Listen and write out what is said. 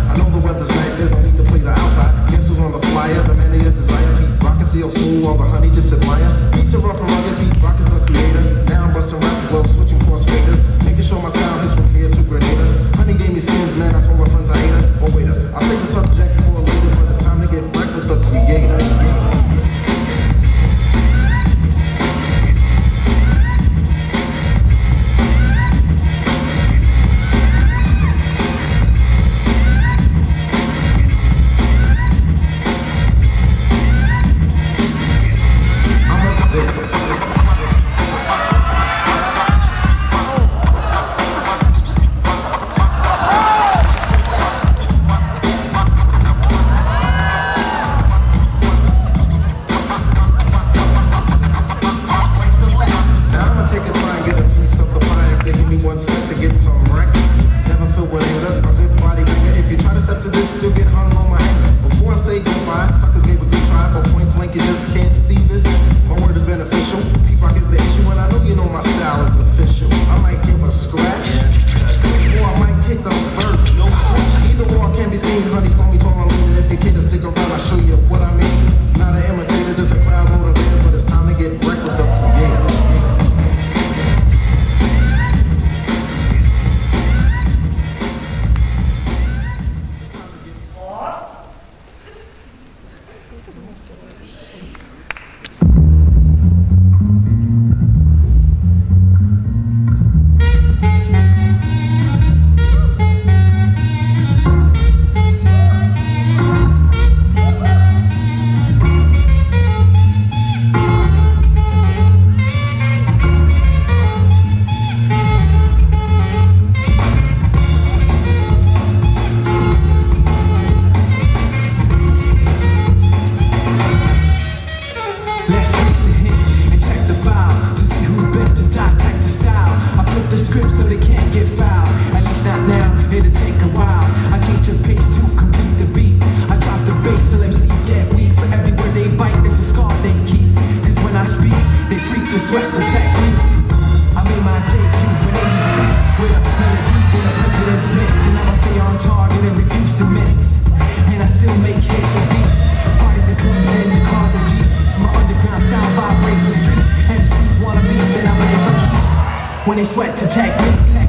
I know the weather's nice, there's no need to play the outside. Guess who's on the flyer? The man of your desire. Pete Rock and CL Smooth, all the honey dips admire. Pizza rough and rugged, Pete Rock is the creator. Now I'm busting rap flow, switching cross faders, making sure my sound hits from here to Grenada. Honey gave me skins, man, I told my friends I ate her. Oh waiter, I'll save the subject for later, but it's time to get back with the creator. Sweat to tech me. I made my debut in '86 with a melody in a president's mix, and now I stay on target and refuse to miss. And I still make hits and beats, parties and clubs in the cars and jeeps. My underground style vibrates the streets. MCs wanna beef, then I'm in for keeps. When they sweat to tech me.